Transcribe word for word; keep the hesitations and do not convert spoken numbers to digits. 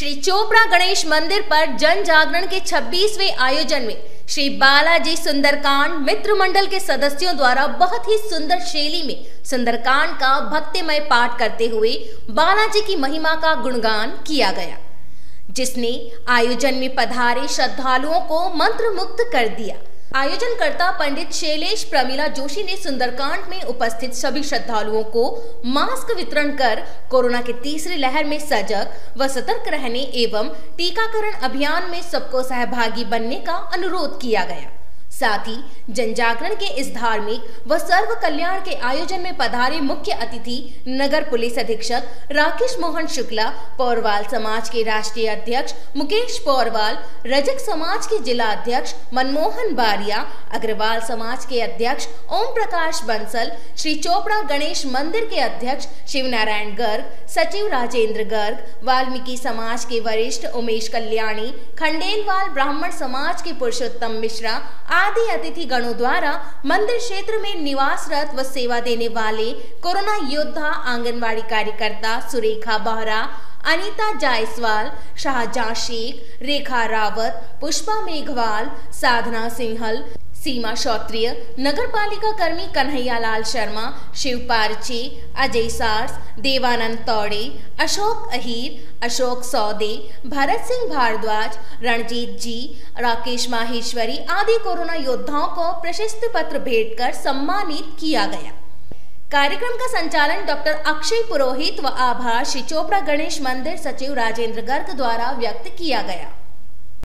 श्री चोपड़ा गणेश मंदिर पर जन जागरण के छब्बीसवें आयोजन में श्री बालाजी सुंदरकांड मित्र मंडल के सदस्यों द्वारा बहुत ही सुंदर शैली में सुंदरकांड का भक्तिमय पाठ करते हुए बालाजी की महिमा का गुणगान किया गया, जिसने आयोजन में पधारे श्रद्धालुओं को मंत्र मुक्त कर दिया। आयोजनकर्ता पंडित शैलेश प्रमिला जोशी ने सुंदरकांड में उपस्थित सभी श्रद्धालुओं को मास्क वितरण कर कोरोना की तीसरी लहर में सजग व सतर्क रहने एवं टीकाकरण अभियान में सबको सहभागी बनने का अनुरोध किया गया। साथ ही जन जागरण के इस धार्मिक व सर्व कल्याण के आयोजन में पधारे मुख्य अतिथि नगर पुलिस अधीक्षक राकेश मोहन शुक्ला, पौरवाल समाज के राष्ट्रीय अध्यक्ष मुकेश पौरवाल, रजक समाज के जिला अध्यक्ष मनमोहन बारिया, अग्रवाल समाज के अध्यक्ष ओम प्रकाश बंसल, श्री चोपड़ा गणेश मंदिर के अध्यक्ष शिव नारायण गर्ग, सचिव राजेंद्र गर्ग, वाल्मीकि समाज के वरिष्ठ उमेश कल्याणी, खंडेलवाल ब्राह्मण समाज के पुरुषोत्तम मिश्रा आदि अतिथि गणों द्वारा मंदिर क्षेत्र में निवासरत व सेवा देने वाले कोरोना योद्धा आंगनवाड़ी कार्यकर्ता सुरेखा बोहरा, अनीता जायसवाल, शाहजहां शेख, रेखा रावत, पुष्पा मेघवाल, साधना सिंहल, सीमा क्षत्रिय, नगर पालिका कर्मी कन्हैया लाल शर्मा, शिव पारचे, अजय सार्स, देवानंद तौड़े, अशोक अहीर, अशोक सौदे, भरत सिंह भारद्वाज, रणजीत जी, राकेश माहेश्वरी आदि कोरोना योद्धाओं को प्रशस्ति पत्र भेंट कर सम्मानित किया गया। कार्यक्रम का संचालन डॉक्टर अक्षय पुरोहित व आभार श्री चोपड़ा गणेश मंदिर सचिव राजेंद्र गर्ग द्वारा व्यक्त किया गया।